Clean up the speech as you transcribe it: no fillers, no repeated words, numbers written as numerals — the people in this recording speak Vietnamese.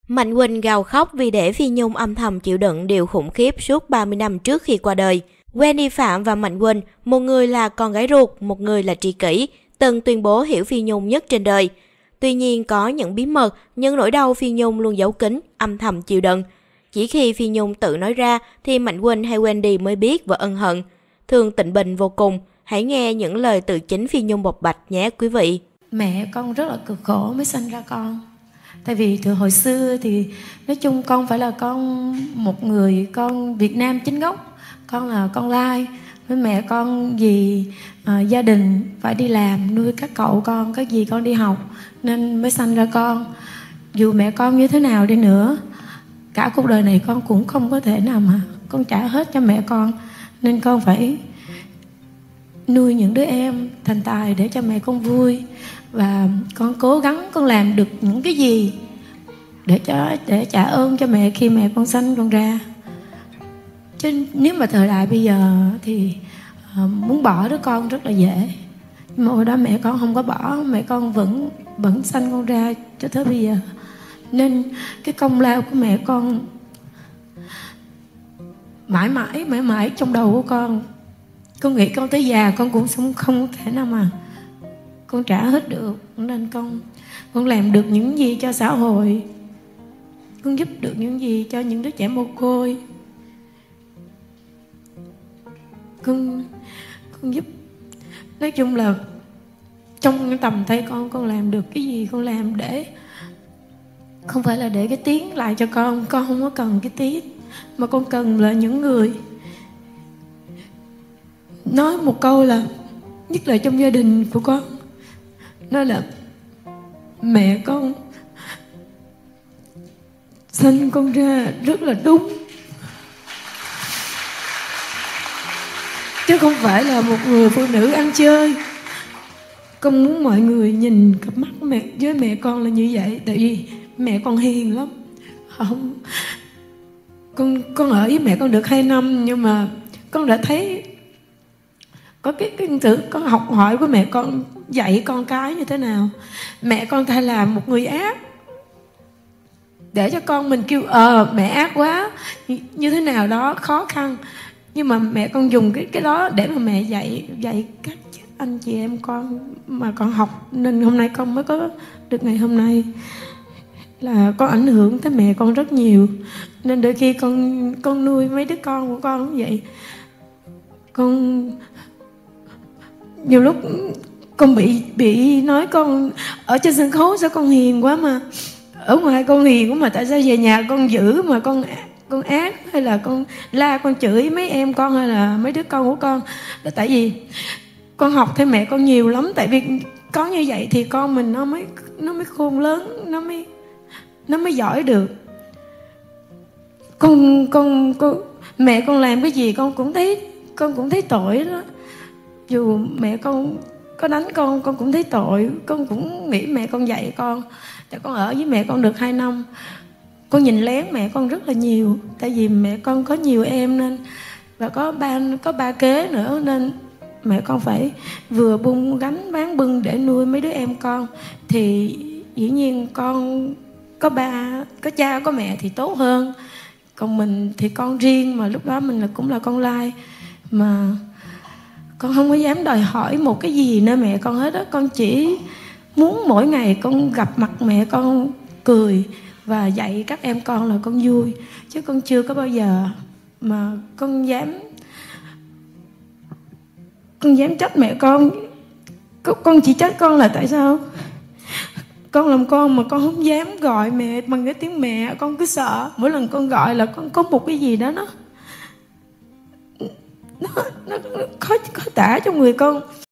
Mạnh Quỳnh gào khóc vì để Phi Nhung âm thầm chịu đựng điều khủng khiếp suốt 30 năm trước khi qua đời. Wendy Phạm và Mạnh Quỳnh, một người là con gái ruột, một người là tri kỷ, từng tuyên bố hiểu Phi Nhung nhất trên đời. Tuy nhiên có những bí mật, những nỗi đau Phi Nhung luôn giấu kín, âm thầm chịu đựng. Chỉ khi Phi Nhung tự nói ra thì Mạnh Quỳnh hay Wendy mới biết và ân hận. Thương Tịnh Bình vô cùng. Hãy nghe những lời từ chính Phi Nhung bộc bạch nhé quý vị. Mẹ con rất là cực khổ mới sinh ra con. Tại vì từ hồi xưa thì nói chung con phải là con một người con Việt Nam chính gốc. Con là con lai. Với mẹ con vì gia đình phải đi làm nuôi các cậu con, các dì con đi học nên mới sanh ra con. Dù mẹ con như thế nào đi nữa, cả cuộc đời này con cũng không có thể nào mà con trả hết cho mẹ con. Nên con phải nuôi những đứa em thành tài để cho mẹ con vui. Và con cố gắng con làm được những cái gì để trả ơn cho mẹ khi mẹ con sanh con ra. Chứ nếu mà thời đại bây giờ thì muốn bỏ đứa con rất là dễ. Nhưng mà hồi đó mẹ con không có bỏ, mẹ con vẫn sanh con ra cho tới bây giờ. Nên cái công lao của mẹ con mãi mãi trong đầu của con. Con nghĩ con tới già con cũng không thể nào mà con trả hết được. Nên con làm được những gì cho xã hội, con giúp được những gì cho những đứa trẻ mồ côi, con giúp. Nói chung là trong cái tầm tay con làm được cái gì con làm để không phải là để cái tiếng lại cho con không có cần cái tiếng, mà con cần là những người nói một câu là, nhất là trong gia đình của con, nói là mẹ con sinh con ra rất là đúng, chứ không phải là một người phụ nữ ăn chơi. Con muốn mọi người nhìn cặp mắt mẹ với mẹ con là như vậy. Tại vì mẹ con hiền lắm. Con ở với mẹ con được 2 năm, nhưng mà con đã thấy có cái sự con học hỏi của mẹ con dạy con cái như thế nào. Mẹ con thay làm một người ác để cho con mình kêu mẹ ác quá, như thế nào đó khó khăn. Nhưng mà mẹ con dùng cái đó để mà mẹ dạy các anh chị em con mà con học. Nên hôm nay con mới có được ngày hôm nay, là có ảnh hưởng tới mẹ con rất nhiều. Nên đôi khi con nuôi mấy đứa con của con cũng vậy. Con nhiều lúc con bị nói con ở trên sân khấu sao con hiền quá, mà ở ngoài con hiền quá, mà tại sao về nhà con dữ, mà con ác, hay là con la con chửi mấy em con hay là mấy đứa con của con. Là tại vì con học theo mẹ con nhiều lắm. Tại vì có như vậy thì con mình nó mới khôn lớn, nó mới giỏi được. Mẹ con làm cái gì con cũng thấy tội đó. Dù mẹ con có đánh con cũng thấy tội. Con cũng nghĩ mẹ con dạy con. Tại con ở với mẹ con được 2 năm, con nhìn lén mẹ con rất là nhiều. Tại vì mẹ con có nhiều em nên, và có ba kế nữa, nên mẹ con phải vừa bung gánh bán bưng để nuôi mấy đứa em con. Thì dĩ nhiên con có cha có mẹ thì tốt hơn. Còn mình thì con riêng, mà lúc đó mình cũng là con lai, mà con không có dám đòi hỏi một cái gì nơi mẹ con hết á. Con chỉ muốn mỗi ngày con gặp mặt mẹ con cười và dạy các em con là con vui. Chứ con chưa có bao giờ mà con dám trách mẹ con. Con chỉ trách con là tại sao con làm con mà con không dám gọi mẹ bằng cái tiếng mẹ. Con cứ sợ mỗi lần con gọi là con có một cái gì đó nó khó tả trong người con.